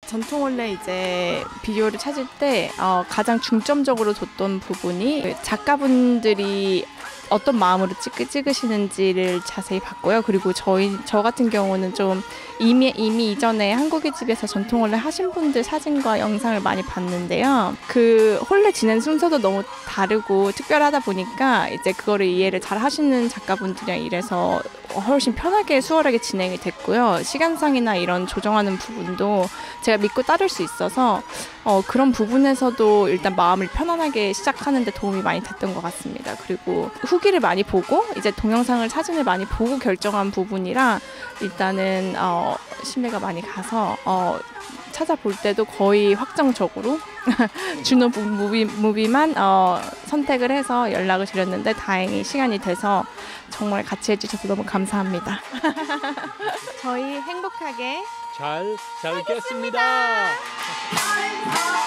전통 원래 이제 비디오를 찾을 때 가장 중점적으로 뒀던 부분이 작가분들이 어떤 마음으로 찍으시는지를 자세히 봤고요. 그리고 저 같은 경우는 좀 이미 이전에 한국의 집에서 전통 혼례 하신 분들 사진과 영상을 많이 봤는데요. 그 혼례 지낸 순서도 너무 다르고 특별하다 보니까 이제 그거를 이해를 잘 하시는 작가분들이랑 이래서 훨씬 편하게 수월하게 진행이 됐고요. 시간상이나 이런 조정하는 부분도 제가 믿고 따를 수 있어서 그런 부분에서도 일단 마음을 편안하게 시작하는 데 도움이 많이 됐던 것 같습니다. 그리고 후기를 많이 보고 이제 동영상을 사진을 많이 보고 결정한 부분이라 일단은 신뢰가 많이 가서 찾아볼 때도 거의 확정적으로 주노 무비만 선택을 해서 연락을 드렸는데 다행히 시간이 돼서 정말 같이 해주셔서 너무 감사합니다. 저희 행복하게 잘 살겠습니다.